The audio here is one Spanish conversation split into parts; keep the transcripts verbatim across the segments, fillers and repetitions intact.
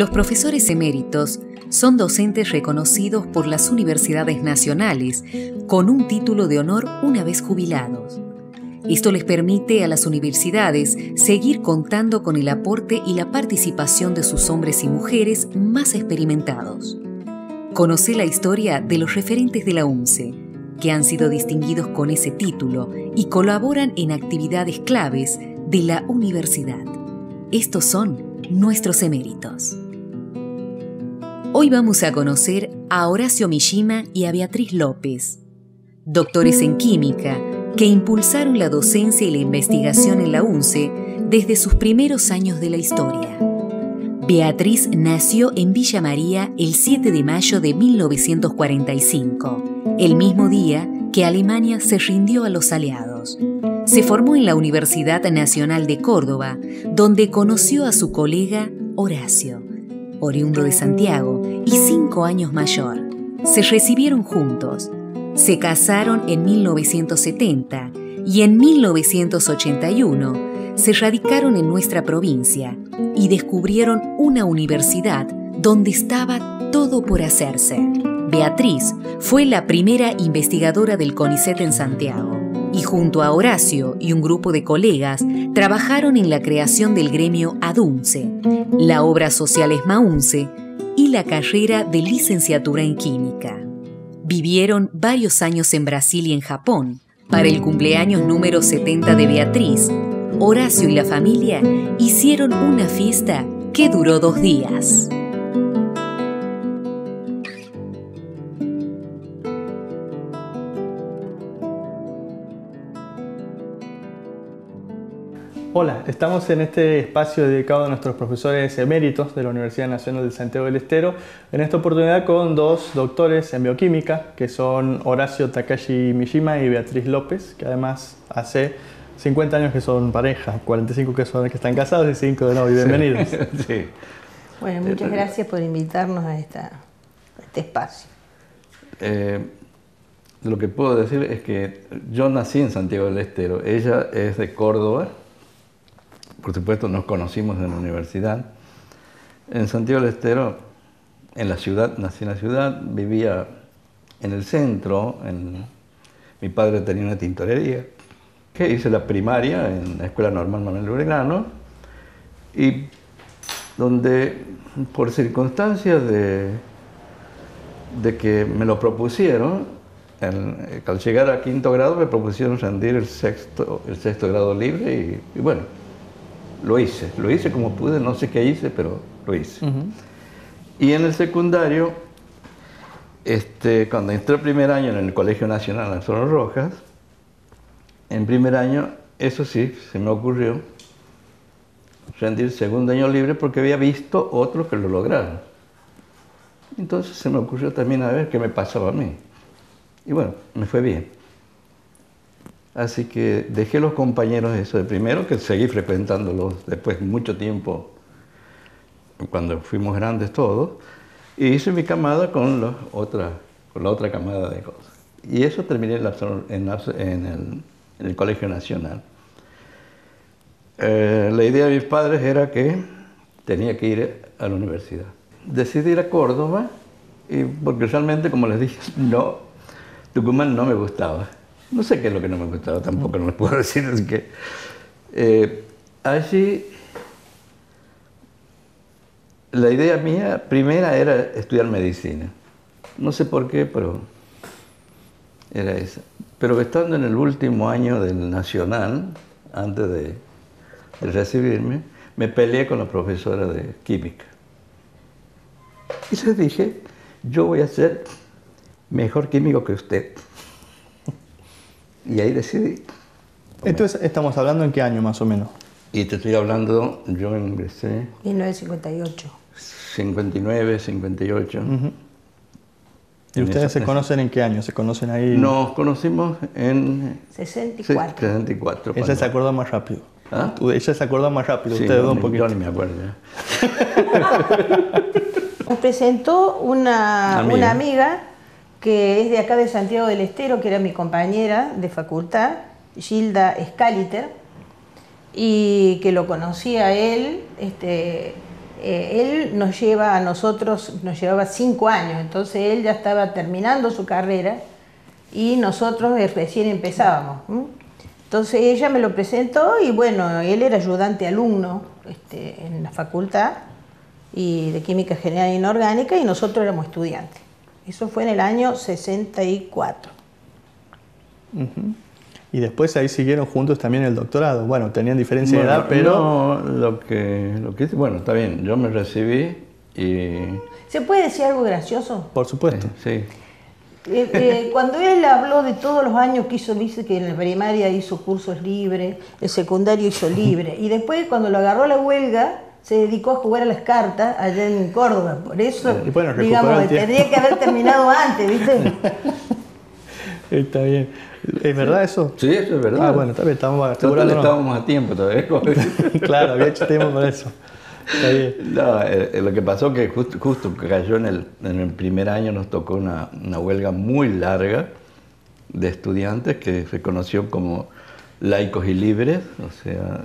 Los profesores eméritos son docentes reconocidos por las universidades nacionales con un título de honor una vez jubilados. Esto les permite a las universidades seguir contando con el aporte y la participación de sus hombres y mujeres más experimentados. Conoce la historia de los referentes de la UNCE, que han sido distinguidos con ese título y colaboran en actividades claves de la universidad. Estos son nuestros eméritos. Hoy vamos a conocer a Horacio Mishima y a Beatriz López, doctores en química que impulsaron la docencia y la investigación en la UNCE desde sus primeros años de la historia. Beatriz nació en Villa María el siete de mayo de mil novecientos cuarenta y cinco, el mismo día que Alemania se rindió a los aliados. Se formó en la Universidad Nacional de Córdoba, donde conoció a su colega Horacio, oriundo de Santiago y cinco años mayor. Se recibieron juntos. Se casaron en mil novecientos setenta y en mil novecientos ochenta y uno se radicaron en nuestra provincia y descubrieron una universidad donde estaba todo por hacerse. Beatriz fue la primera investigadora del CONICET en Santiago y junto a Horacio y un grupo de colegas trabajaron en la creación del gremio ADUNCE, la obra social ESMAUNCE y la carrera de licenciatura en química. Vivieron varios años en Brasil y en Japón. Para el cumpleaños número setenta de Beatriz, Horacio y la familia hicieron una fiesta que duró dos días. Hola, estamos en este espacio dedicado a nuestros profesores eméritos de la Universidad Nacional de Santiago del Estero, en esta oportunidad con dos doctores en bioquímica, que son Horacio Takashi Mishima y Beatriz López, que además hace cincuenta años que son pareja, cuarenta y cinco que, son, que están casados y cinco de novio. Bienvenidos. Sí. Sí. Bueno, muchas gracias por invitarnos a, esta, a este espacio. Eh, lo que puedo decir es que yo nací en Santiago del Estero, ella es de Córdoba. Por supuesto, nos conocimos en la universidad. En Santiago del Estero, en la ciudad, nací en la ciudad, vivía en el centro. En, mi padre tenía una tintorería. Que hice la primaria en la Escuela Normal Manuel Belgrano, y donde, por circunstancias de, de que me lo propusieron, en, al llegar a quinto grado me propusieron rendir el sexto, el sexto grado libre, y, y bueno, lo hice, lo hice como pude, no sé qué hice, pero lo hice. Uh-huh. Y en el secundario, este, cuando entré el primer año en el Colegio Nacional Antonio Rojas, en primer año, eso sí, se me ocurrió rendir el segundo año libre porque había visto otros que lo lograron. Entonces se me ocurrió también a ver qué me pasaba a mí. Y bueno, me fue bien. Así que dejé los compañeros eso de primero, que seguí frecuentándolos después de mucho tiempo, cuando fuimos grandes todos, y hice mi camada con, los otra, con la otra camada de cosas. Y eso terminé en, la, en, la, en, el, en el Colegio Nacional. Eh, la idea de mis padres era que tenía que ir a la universidad. Decidí ir a Córdoba, y porque realmente, como les dije, no, Tucumán no me gustaba. No sé qué es lo que no me gustaba, tampoco no les puedo decir, así que eh, allí la idea mía primera era estudiar medicina. No sé por qué, pero era esa. Pero estando en el último año del Nacional, antes de, de recibirme, me peleé con la profesora de química. Y les dije, yo voy a ser mejor químico que usted. Y ahí decidí. Entonces, ¿estamos hablando en qué año más o menos? Y te estoy hablando, yo ingresé... mil novecientos cincuenta y ocho. cincuenta y nueve, cincuenta y ocho. Uh-huh. ¿Y ustedes esa, se conocen en qué año? ¿Se conocen ahí? Nos conocimos en... sesenta y cuatro. sesenta y cuatro. Ella se acuerda más rápido. ¿Ah? Ella se acuerda más rápido, sí, ustedes no, un poquito. Yo ni me acuerdo. Nos presentó una amiga. una amiga que es de acá de Santiago del Estero, que era mi compañera de facultad, Gilda Scaliter, y que lo conocía a él este, eh, él nos lleva a nosotros, nos llevaba cinco años, entonces él ya estaba terminando su carrera y nosotros recién empezábamos. ¿m? Entonces ella me lo presentó y bueno, él era ayudante alumno este, en la facultad y de Química General e Inorgánica y nosotros éramos estudiantes. Eso fue en el año sesenta y cuatro. Uh-huh. Y después ahí siguieron juntos también el doctorado. Bueno, tenían diferencia bueno, de edad, pero... No, lo que, lo que... Bueno, está bien, yo me recibí y... ¿Se puede decir algo gracioso? Por supuesto. Sí. Eh, eh, cuando él habló de todos los años que hizo, dice que en la primaria hizo cursos libres, el secundario hizo libre, y después cuando lo agarró la huelga, se dedicó a jugar a las cartas allá en Córdoba. Por eso, y bueno, digamos, tendría que haber terminado antes, ¿viste? Está bien. ¿Es verdad eso? Sí, eso es verdad. Ah, bueno, está bien, estamos asegurando. Estábamos a tiempo todavía. Claro, había hecho tiempo para eso. Está bien. No, eh, lo que pasó que justo, justo cayó en el, en el primer año, nos tocó una, una huelga muy larga de estudiantes que se conoció como laicos y libres, o sea,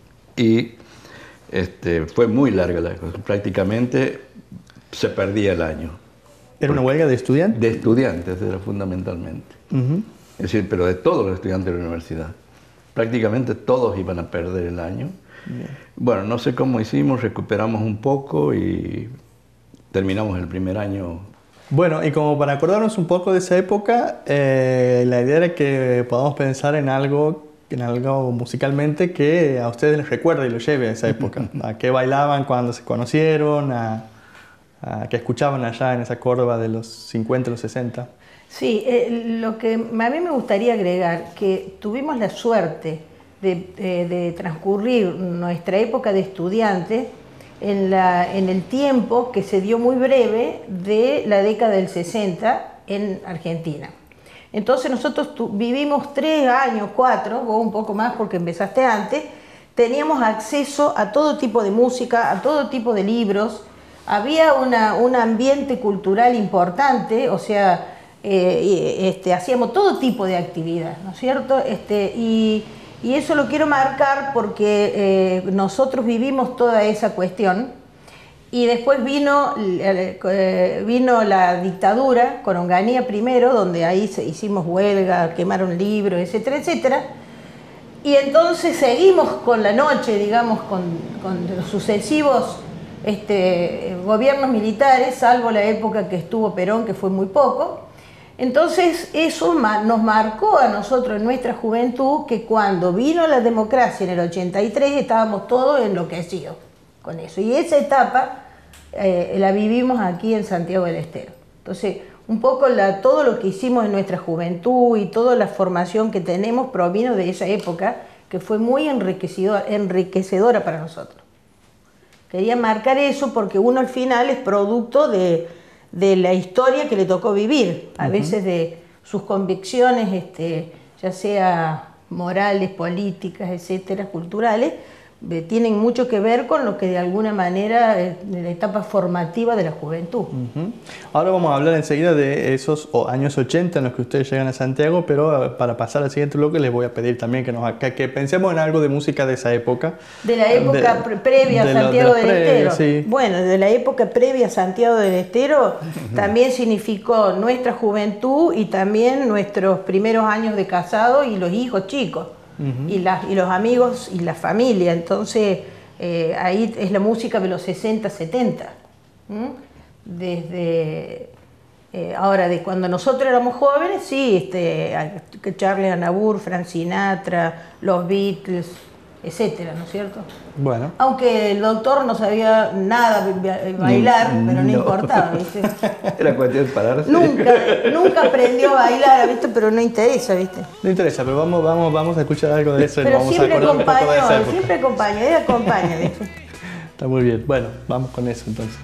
y este, fue muy larga la cosa, prácticamente se perdía el año. ¿Era una huelga de estudiantes? De estudiantes, era fundamentalmente. Uh-huh. Es decir, pero de todos los estudiantes de la universidad. Prácticamente todos iban a perder el año. Bien. Bueno, no sé cómo hicimos, recuperamos un poco y terminamos el primer año. Bueno, y como para acordarnos un poco de esa época, eh, la idea era que podamos pensar en algo, en algo musicalmente que a ustedes les recuerde y los lleve a esa época. A qué bailaban cuando se conocieron, a, a qué escuchaban allá en esa Córdoba de los cincuenta, los sesenta. Sí, eh, lo que a mí me gustaría agregar, que tuvimos la suerte de, de, de transcurrir nuestra época de estudiantes en, la, en el tiempo que se dio muy breve de la década del sesenta en Argentina. Entonces nosotros tu, vivimos tres años, cuatro, o un poco más porque empezaste antes, teníamos acceso a todo tipo de música, a todo tipo de libros, había una, un ambiente cultural importante, o sea, eh, este, hacíamos todo tipo de actividad, ¿no es cierto? Este, y, y eso lo quiero marcar porque eh, nosotros vivimos toda esa cuestión y después vino, eh, vino la dictadura con Onganía primero, donde ahí se, hicimos huelga, quemaron libros, etcétera, etcétera. Y entonces seguimos con la noche, digamos, con, con los sucesivos este, gobiernos militares, salvo la época que estuvo Perón, que fue muy poco. Entonces eso nos marcó a nosotros en nuestra juventud que cuando vino la democracia en el ochenta y tres estábamos todos enloquecidos con eso. Y esa etapa eh, la vivimos aquí en Santiago del Estero. Entonces, un poco la, todo lo que hicimos en nuestra juventud y toda la formación que tenemos provino de esa época que fue muy enriquecedora, enriquecedora para nosotros. Quería marcar eso porque uno al final es producto de... de la historia que le tocó vivir, a uh-huh. veces de sus convicciones, este, ya sea morales, políticas, etcétera, culturales, eh, tienen mucho que ver con lo que de alguna manera es la etapa formativa de la juventud. Uh-huh. Ahora vamos a hablar enseguida de esos oh, años ochenta en los que ustedes llegan a Santiago, pero para pasar al siguiente bloque les voy a pedir también que, nos, que, que pensemos en algo de música de esa época. De la época de, previa a Santiago del Estero. Sí. Bueno, de la época previa a Santiago del Estero uh-huh. también significó nuestra juventud y también nuestros primeros años de casado y los hijos chicos. Uh-huh. y, la, y los amigos y la familia, entonces eh, ahí es la música de los sesenta, setenta. ¿Mm? Desde eh, ahora, de cuando nosotros éramos jóvenes, sí, este, Charlie Aznavour, Frank Sinatra, los Beatles, etcétera, ¿no es cierto? Bueno. Aunque el doctor no sabía nada bailar, no, pero no, no importaba, ¿viste? Era cuestión de pararse. Nunca, nunca aprendió a bailar, ¿viste? Pero no interesa, ¿viste? No interesa, pero vamos, vamos, vamos a escuchar algo de eso. Pero vamos siempre a acompañó, siempre acompaña, él acompaña, ¿viste? Está muy bien. Bueno, vamos con eso entonces.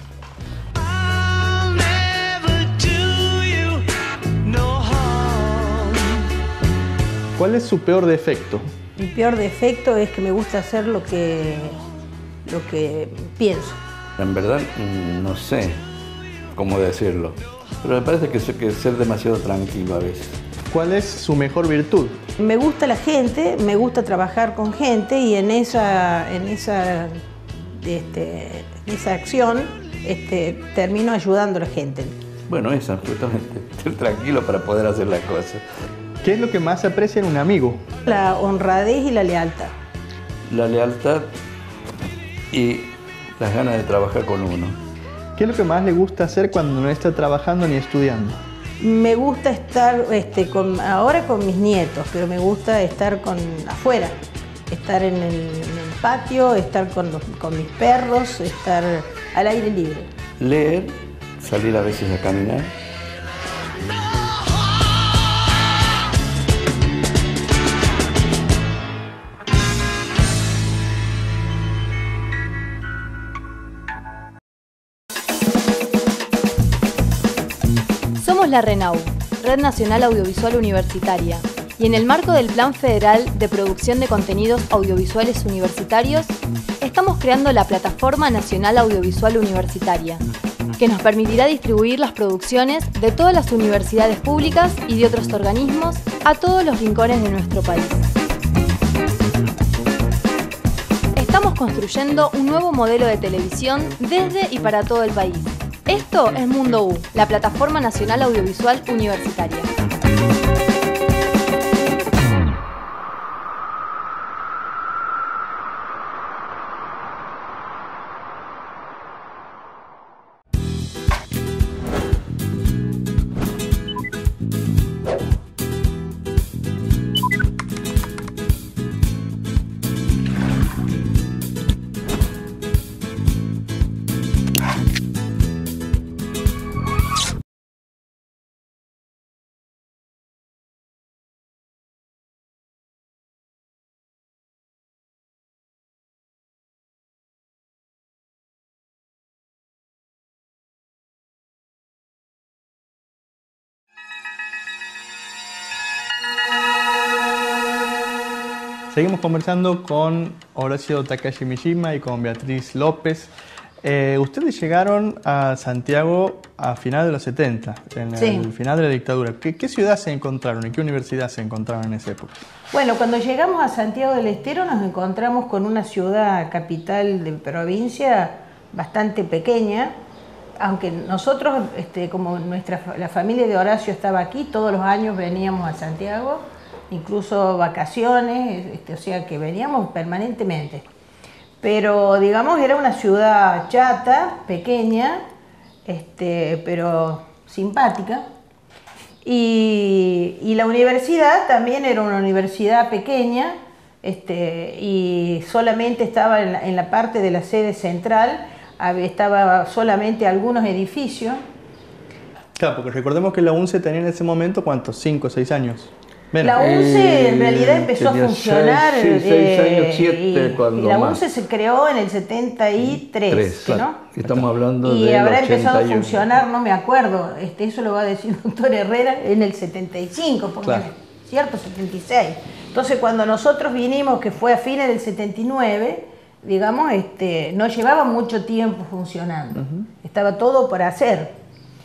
¿Cuál es su peor defecto? Mi peor defecto es que me gusta hacer lo que, lo que pienso. En verdad, no sé cómo decirlo, pero me parece que, que ser demasiado tranquilo a veces. ¿Cuál es su mejor virtud? Me gusta la gente, me gusta trabajar con gente y en esa, en esa este, esa acción, este, termino ayudando a la gente. Bueno, eso, justamente, estar tranquilo para poder hacer las cosas. ¿Qué es lo que más se aprecia en un amigo? La honradez y la lealtad. La lealtad y las ganas de trabajar con uno. ¿Qué es lo que más le gusta hacer cuando no está trabajando ni estudiando? Me gusta estar este, con, ahora con mis nietos, pero me gusta estar con, afuera, estar en el, en el patio, estar con, los, con mis perros, estar al aire libre. Leer, salir a veces a caminar. Somos la RENAU, Red Nacional Audiovisual Universitaria, y en el marco del Plan Federal de Producción de Contenidos Audiovisuales Universitarios, estamos creando la Plataforma Nacional Audiovisual Universitaria, que nos permitirá distribuir las producciones de todas las universidades públicas y de otros organismos a todos los rincones de nuestro país. Estamos construyendo un nuevo modelo de televisión desde y para todo el país. Esto es Mundo U, la Plataforma Nacional Audiovisual Universitaria. Seguimos conversando con Horacio Takashi Mishima y con Beatriz López. Eh, ustedes llegaron a Santiago a finales de los setenta, en Sí. el final de la dictadura. ¿Qué, qué ciudad se encontraron y qué universidad se encontraron en esa época? Bueno, cuando llegamos a Santiago del Estero nos encontramos con una ciudad capital de provincia bastante pequeña, aunque nosotros, este, como nuestra, la familia de Horacio estaba aquí, todos los años veníamos a Santiago, incluso vacaciones, este, o sea que veníamos permanentemente. Pero digamos era una ciudad chata, pequeña, este, pero simpática. Y, y la universidad también era una universidad pequeña, este, y solamente estaba en la, en la parte de la sede central, había, estaba solamente algunos edificios. Claro, porque recordemos que la UNCE tenía en ese momento, ¿cuántos? ¿Cinco o seis años? Menos. La UNCE en realidad empezó a tenía funcionar, seis, sí, seis eh, años, siete, y, cuando y la más. UNCE se creó en el setenta y tres, Tres, ¿no? claro. Estamos hablando Y del habrá empezado a ochenta y uno. funcionar, no me acuerdo, este, eso lo va a decir el doctor Herrera, en el setenta y cinco, póngale, Claro. ¿cierto? setenta y seis. Entonces cuando nosotros vinimos, que fue a fines del setenta y nueve, digamos, este, no llevaba mucho tiempo funcionando, uh-huh. Estaba todo por hacer.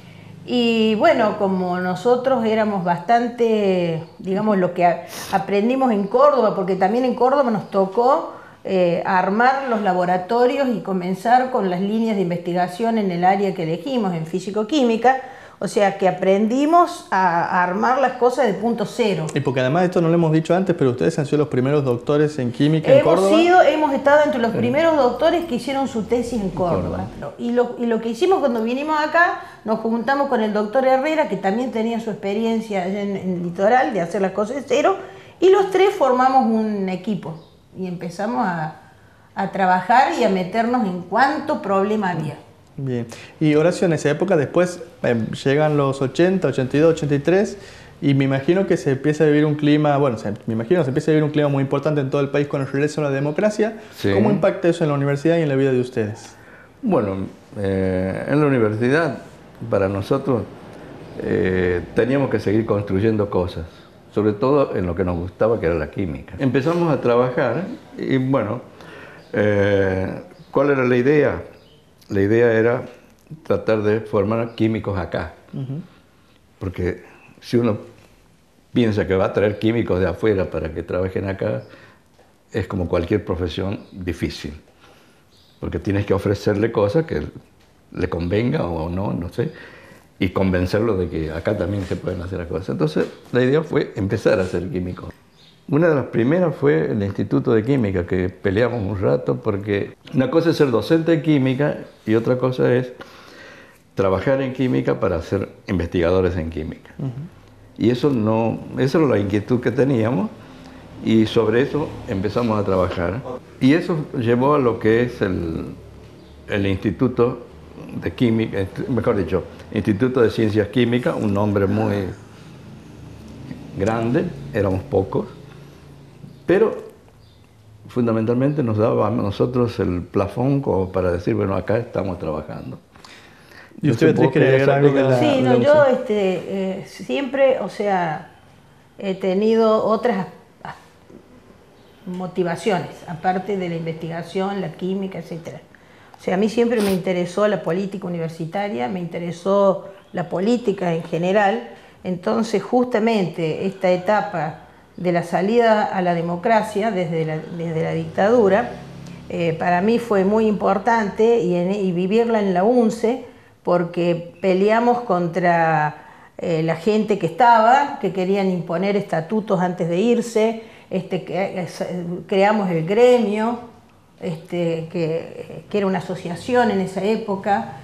Y bueno, como nosotros éramos bastante, digamos, lo que a, aprendimos en Córdoba, porque también en Córdoba nos tocó eh, armar los laboratorios y comenzar con las líneas de investigación en el área que elegimos, en físico-química, o sea que aprendimos a, a armar las cosas de punto cero. Y porque además esto no lo hemos dicho antes, pero ustedes han sido los primeros doctores en química en Hemos Córdoba. Sido, hemos estado entre los primeros doctores que hicieron su tesis en Córdoba. Córdoba. Y, lo, y lo que hicimos cuando vinimos acá, nos juntamos con el doctor Herrera, que también tenía su experiencia allá en, en el litoral, de hacer las cosas de cero, y los tres formamos un equipo. Y empezamos a, a trabajar y a meternos en cuánto problema había. Bien. Y Horacio, en esa época después eh, llegan los ochenta, ochenta y dos, ochenta y tres y me imagino que se empieza a vivir un clima, bueno, se, me imagino que se empieza a vivir un clima muy importante en todo el país con el regreso a la democracia. Sí. ¿Cómo impacta eso en la universidad y en la vida de ustedes? Bueno, eh, en la universidad, para nosotros, eh, teníamos que seguir construyendo cosas, sobre todo en lo que nos gustaba, que era la química. Empezamos a trabajar y bueno, eh, ¿cuál era la idea? La idea era tratar de formar químicos acá, uh-huh. Porque si uno piensa que va a traer químicos de afuera para que trabajen acá, es como cualquier profesión difícil. porque tienes que ofrecerle cosas que le convenga o no, no sé, y convencerlo de que acá también se pueden hacer las cosas. Entonces, la idea fue empezar a ser químico. Una de las primeras fue el Instituto de Química, que peleamos un rato, porque una cosa es ser docente de química y otra cosa es trabajar en química para ser investigadores en química. Uh-huh. Y eso no, esa era la inquietud que teníamos, y sobre eso empezamos a trabajar. Y eso llevó a lo que es el, el Instituto de Química, mejor dicho, Instituto de Ciencias Químicas, un nombre muy grande, éramos pocos, pero fundamentalmente nos daba a nosotros el plafón como para decir, bueno, acá estamos trabajando. ¿Y usted tiene que agregar algo de la... Sí, no, yo este, eh, siempre, o sea, he tenido otras motivaciones, aparte de la investigación, la química, etcétera. O sea, a mí siempre me interesó la política universitaria, me interesó la política en general, entonces justamente esta etapa de la salida a la democracia desde la, desde la dictadura, eh, para mí fue muy importante y, en, y vivirla en la UNCE, porque peleamos contra eh, la gente que estaba, que querían imponer estatutos antes de irse, este, que, creamos el gremio, este, que, que era una asociación en esa época,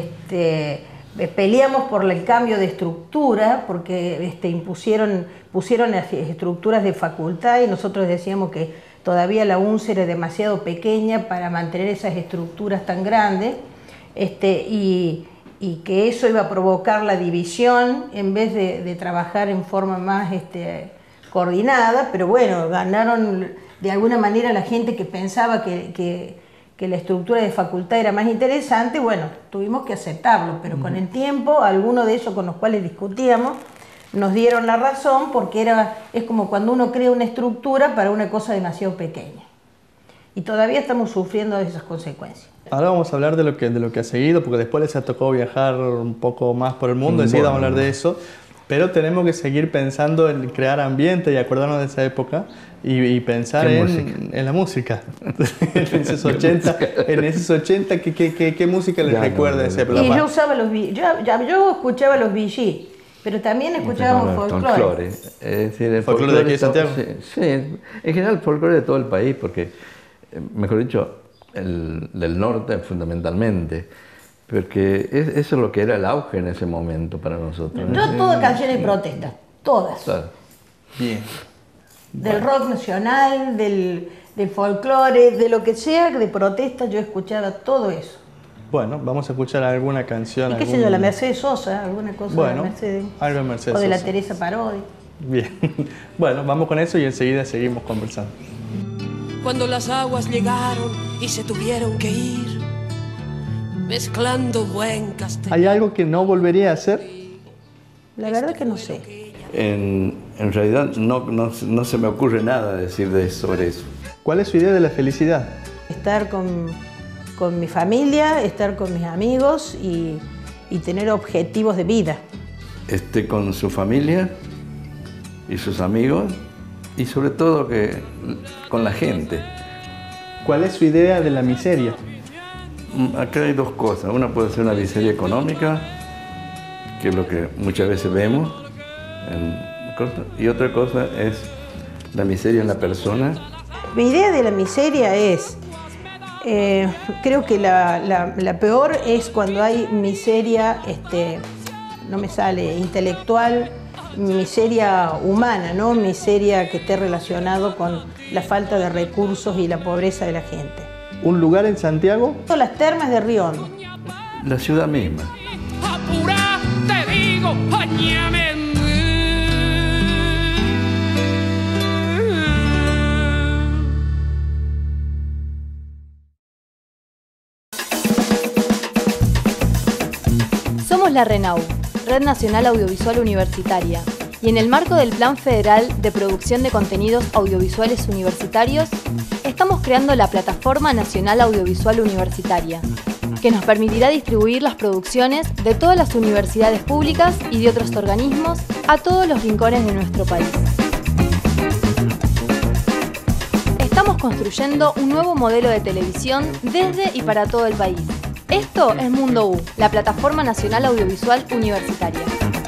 este, peleamos por el cambio de estructura, porque este, impusieron, pusieron las estructuras de facultad y nosotros decíamos que todavía la UNCE era demasiado pequeña para mantener esas estructuras tan grandes, este, y, y que eso iba a provocar la división en vez de, de trabajar en forma más este, coordinada, pero bueno, ganaron de alguna manera la gente que pensaba que, que, que la estructura de facultad era más interesante. Bueno, tuvimos que aceptarlo, pero uh-huh. con el tiempo, algunos de esos con los cuales discutíamos, nos dieron la razón, porque era, es como cuando uno crea una estructura para una cosa demasiado pequeña. Y todavía estamos sufriendo de esas consecuencias. Ahora vamos a hablar de lo que, de lo que ha seguido, porque después les ha tocado viajar un poco más por el mundo, enseguida vamos a hablar de eso. Pero tenemos que seguir pensando en crear ambiente y acordarnos de esa época y, y pensar en, en la música. en esos ochenta, en esos ochenta ¿qué, qué, qué, qué música les ya, recuerda no, no, ese programa? Y yo usaba los yo, yo, yo escuchaba los Bee Gees, pero también escuchábamos folclore. Es decir, el folclore de aquí de Santiago. Sí, sí, en general el folclore de todo el país, porque, mejor dicho, el del norte fundamentalmente. Porque es, eso es lo que era el auge en ese momento para nosotros. Yo todas canciones de protesta, todas. Claro. Bien. Del rock nacional, del, del folclore, de lo que sea de protesta, yo escuchaba todo eso. Bueno, vamos a escuchar alguna canción. ¿Y qué algún... sé yo, la Mercedes Sosa, alguna cosa bueno, de la Mercedes. Algo de Mercedes O de la Sosa. Teresa Parodi. Bien. Bueno, vamos con eso y enseguida seguimos conversando. Cuando las aguas llegaron y se tuvieron que ir, mezclando buen castellano. ¿Hay algo que no volvería a hacer? La verdad que no sé. En, en realidad no, no, no se me ocurre nada decir de, sobre eso. ¿Cuál es su idea de la felicidad? Estar con, con mi familia, estar con mis amigos y, y tener objetivos de vida. Esté con su familia y sus amigos y sobre todo que, con la gente. ¿Cuál es su idea de la miseria? Acá hay dos cosas. Una puede ser una miseria económica, que es lo que muchas veces vemos, en, y otra cosa es la miseria en la persona. Mi idea de la miseria es, eh, creo que la, la, la peor es cuando hay miseria, este, no me sale, intelectual, miseria humana, ¿no? Miseria que esté relacionado con la falta de recursos y la pobreza de la gente. ¿Un lugar en Santiago? Las termas de Río Hondo. La ciudad misma. Apura, te digo, añame. Somos la RENAU, Red Nacional Audiovisual Universitaria, y en el marco del Plan Federal de Producción de Contenidos Audiovisuales Universitarios, estamos creando la Plataforma Nacional Audiovisual Universitaria, que nos permitirá distribuir las producciones de todas las universidades públicas y de otros organismos a todos los rincones de nuestro país. Estamos construyendo un nuevo modelo de televisión desde y para todo el país. Esto es Mundo U, la Plataforma Nacional Audiovisual Universitaria.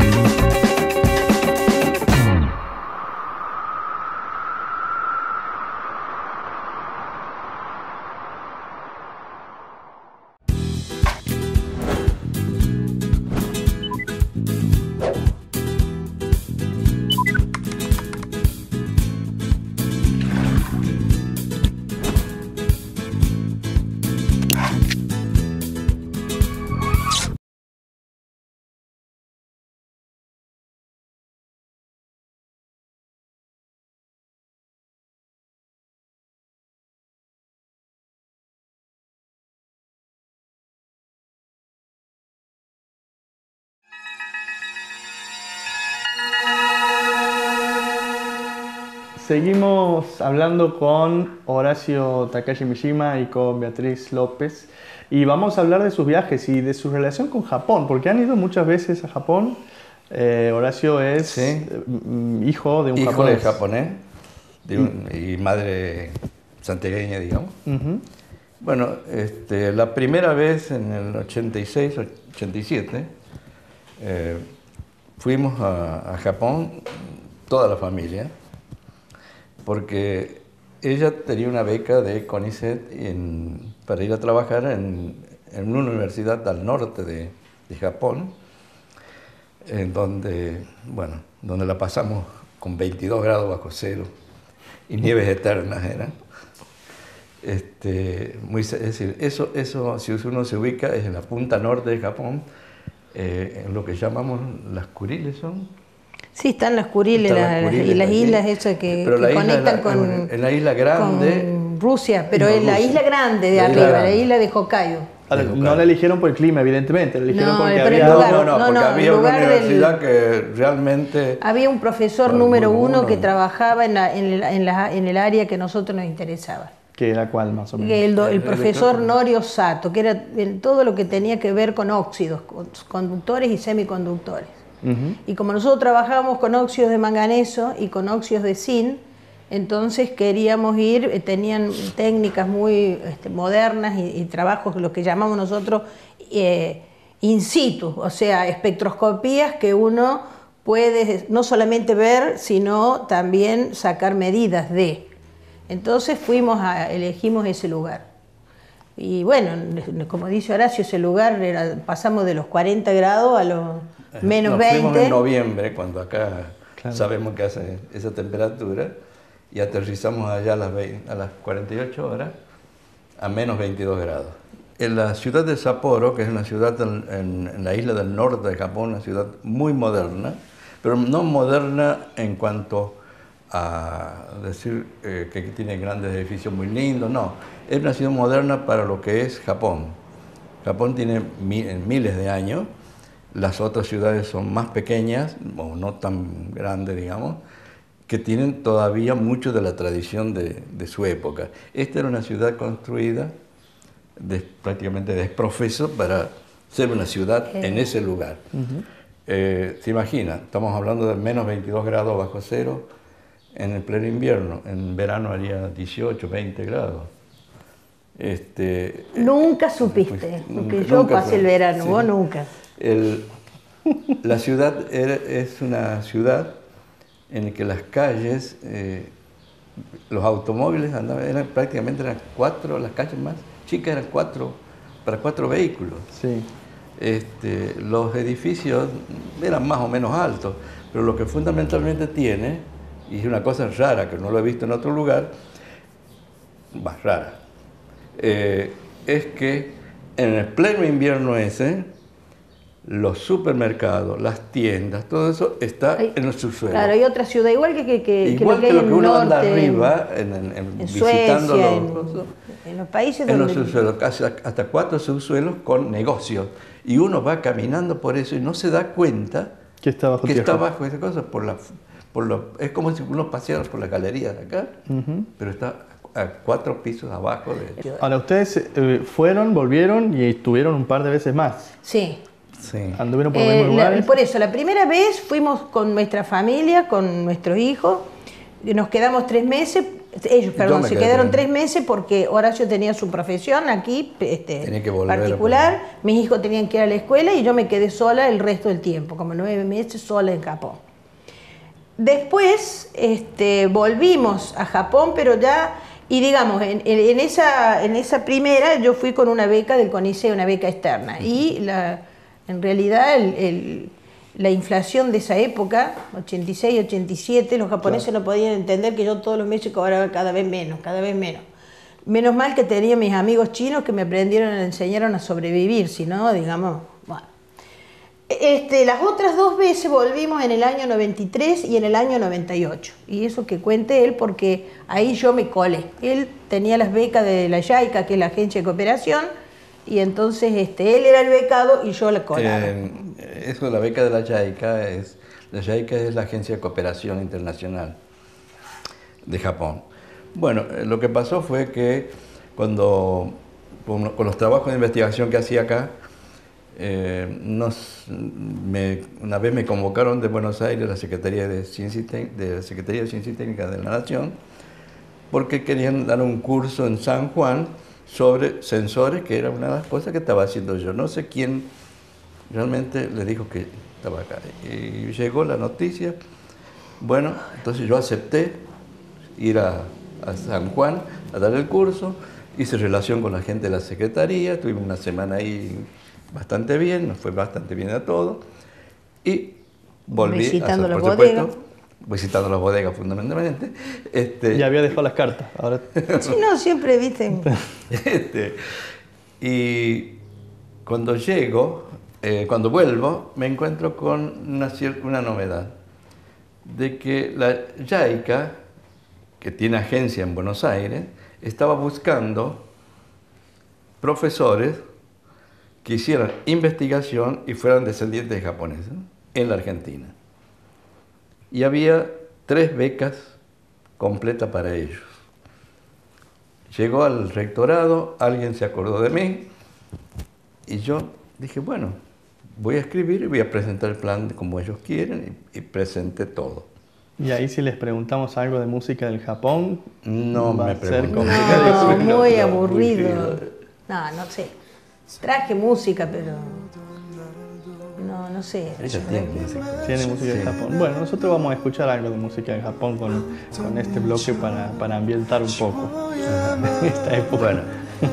Seguimos hablando con Horacio Takashi Mishima y con Beatriz López y vamos a hablar de sus viajes y de su relación con Japón, porque han ido muchas veces a Japón. Eh, Horacio es sí. hijo de un hijo japonés. de japonés de un, y madre santiagueña, digamos. Uh-huh. Bueno, este, la primera vez en el ochenta y seis, ochenta y siete, eh, fuimos a, a Japón, toda la familia, porque ella tenía una beca de CONICET en, para ir a trabajar en, en una universidad al norte de, de Japón, en donde, bueno, donde la pasamos con veintidós grados bajo cero y nieves eternas eran. Este, muy, es decir, eso, eso, si uno se ubica, es en la punta norte de Japón, eh, en lo que llamamos las Kuriles, ¿son? Sí, están las Kuriles, están las Kuriles y las aquí. Islas esas que, que la conectan isla, con, en la isla grande, con Rusia, pero no, en la Rusia. isla grande de la arriba, isla la isla de Hokkaido. Ahora, no la eligieron por el clima, evidentemente, la eligieron no, porque pero había... el lugar, no, no, no, porque no, había una universidad del, que realmente... Había un profesor número uno, uno que trabajaba en, la, en, el, en, la, en el área que a nosotros nos interesaba. ¿Que era cuál, más o menos? El, el, el profesor Norio Sato, que era el, todo lo que tenía que ver con óxidos, con conductores y semiconductores. Uh-huh. Y como nosotros trabajábamos con óxidos de manganeso y con óxidos de zinc, entonces queríamos ir, tenían técnicas muy este, modernas y, y trabajos, lo que llamamos nosotros eh, in situ, o sea, espectroscopías que uno puede no solamente ver, sino también sacar medidas de. Entonces fuimos a, elegimos ese lugar. Y bueno, como dice Horacio, ese lugar era, pasamos de los cuarenta grados a los menos Nos veinte. fuimos en noviembre, cuando acá claro. sabemos que hace esa temperatura, y aterrizamos allá a las, veinte, a las cuarenta y ocho horas a menos veintidós grados. En la ciudad de Sapporo, que es una ciudad en, en, en la isla del norte de Japón, una ciudad muy moderna, pero no moderna en cuanto a decir eh, que tiene grandes edificios muy lindos, no. Es una ciudad moderna para lo que es Japón. Japón tiene mi, miles de años, las otras ciudades son más pequeñas, o no tan grandes, digamos, que tienen todavía mucho de la tradición de, de su época. Esta era una ciudad construida de, prácticamente desprofeso para ser una ciudad eh. en ese lugar. Uh-huh. eh, ¿Se imagina? Estamos hablando de menos veintidós grados bajo cero en el pleno invierno. En verano haría dieciocho, veinte grados. Este, nunca supiste, pues, porque nunca, yo pasé el verano, sí. Vos nunca. El, la ciudad era, es una ciudad en la que las calles, eh, los automóviles andaban, eran prácticamente eran cuatro, las calles más chicas eran cuatro, para cuatro vehículos. Sí. Este, los edificios eran más o menos altos, pero lo que fundamentalmente tiene, y es una cosa rara que no lo he visto en otro lugar, más rara, eh, es que en el pleno invierno ese, los supermercados, las tiendas, todo eso está hay, en los subsuelos. Claro, hay otra ciudad, igual que, que, que, igual que que lo que, que uno norte, anda arriba, en, en, en, en visitando Suecia, los, en, en los países en donde... los subsuelos, casi hasta cuatro subsuelos con negocios. Y uno va caminando por eso y no se da cuenta que está bajo, que está bajo esa cosa. Por la, por lo, es como si uno paseara por la galería de acá, uh-huh. pero está a cuatro pisos abajo de... Ahora, ustedes eh, fueron, volvieron y estuvieron un par de veces más. Sí. Sí. ¿Anduvieron por los mismos eh, lugares? La, por eso, la primera vez fuimos con nuestra familia, con nuestros hijos, nos quedamos tres meses Ellos, perdón, se quedaron tres tres meses porque Horacio tenía su profesión aquí, este, Tenía que volver particular, mis hijos tenían que ir a la escuela y yo me quedé sola el resto del tiempo, como nueve meses sola en Japón. Después este, volvimos a Japón, pero ya, y digamos, en, en, esa, en esa primera yo fui con una beca del CONICET, una beca externa, y la, en realidad el, el la inflación de esa época, ochenta y seis, ochenta y siete, los japoneses claro. no podían entender que yo todos los meses cobraba cada vez menos, cada vez menos. Menos mal que tenía mis amigos chinos que me aprendieron, me enseñaron a sobrevivir, si no, digamos, bueno. Este, las otras dos veces volvimos en el año noventa y tres y en el año noventa y ocho. Y eso que cuente él porque ahí yo me colé. Él tenía las becas de la JICA, que es la Agencia de Cooperación, y entonces este, él era el becado y yo la colaba. Eh, eso de la beca de la JICA es, la JICA es la Agencia de Cooperación Internacional de Japón. Bueno, lo que pasó fue que cuando, con, con los trabajos de investigación que hacía acá, eh, nos, me, una vez me convocaron de Buenos Aires, la Secretaría de Ciencia y, de la Secretaría de Ciencia y Técnica de la Nación, porque querían dar un curso en San Juan sobre sensores, que era una de las cosas que estaba haciendo yo. No sé quién realmente le dijo que estaba acá. Y llegó la noticia. Bueno, entonces yo acepté ir a, a San Juan a dar el curso. Hice relación con la gente de la Secretaría. Tuvimos una semana ahí bastante bien, nos fue bastante bien a todos. Y volví visitando a hacer, las por bodegas. supuesto, visitando las bodegas fundamentalmente. Este, ya había dejado las cartas. Ahora... sí, no, siempre, viste. Este, y cuando llego, eh, cuando vuelvo, me encuentro con una, una novedad. De que la JICA, que tiene agencia en Buenos Aires, estaba buscando profesores que hicieran investigación y fueran descendientes de japoneses en la Argentina. Y había tres becas completas para ellos. Llegó al rectorado, alguien se acordó de mí y yo dije, bueno, voy a escribir y voy a presentar el plan como ellos quieren y, y presenté todo. Y ahí si les preguntamos algo de música del Japón, no va me a ser pregunto. No, complicado. muy aburrido. No, no sé. Traje música, pero... No, no sé. Ella tiene música. Tiene música Sí. de Japón. Bueno, nosotros vamos a escuchar algo de música de Japón con, con este bloque para, para ambientar un poco esta época. Bueno.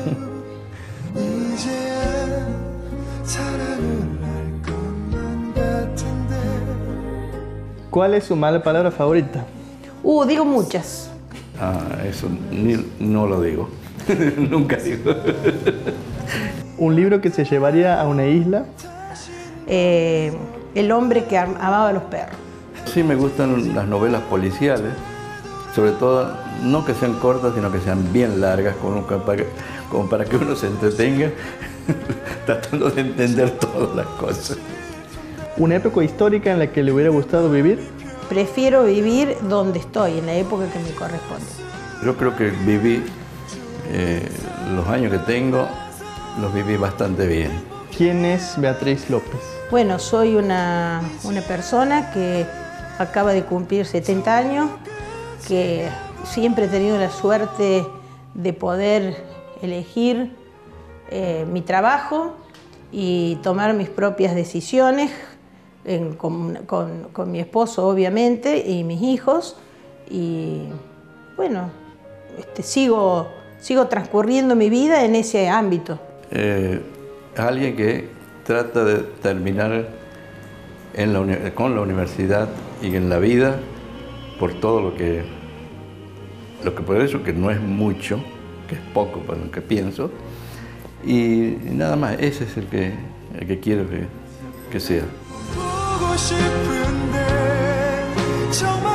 ¿Cuál es su mala palabra favorita? Uh, digo muchas. Ah, eso ni, no lo digo. Nunca digo. ¿Un libro que se llevaría a una isla? Eh, el hombre que amaba a los perros. Sí me gustan las novelas policiales, sobre todo no que sean cortas, sino que sean bien largas, como para, como para que uno se entretenga tratando de entender todas las cosas. ¿Una época histórica en la que le hubiera gustado vivir? Prefiero vivir donde estoy, en la época que me corresponde. Yo creo que viví, eh, los años que tengo, los viví bastante bien. ¿Quién es Beatriz López? Bueno, soy una, una persona que acaba de cumplir setenta años, que siempre he tenido la suerte de poder elegir eh, mi trabajo y tomar mis propias decisiones en, con, con, con mi esposo, obviamente, y mis hijos. Y bueno, este, sigo, sigo transcurriendo mi vida en ese ámbito. Eh, alguien que trata de terminar en la, con la universidad y en la vida por todo lo que, lo que por eso que no es mucho, que es poco para lo que pienso, y nada más, ese es el que, el que quiero que, que sea.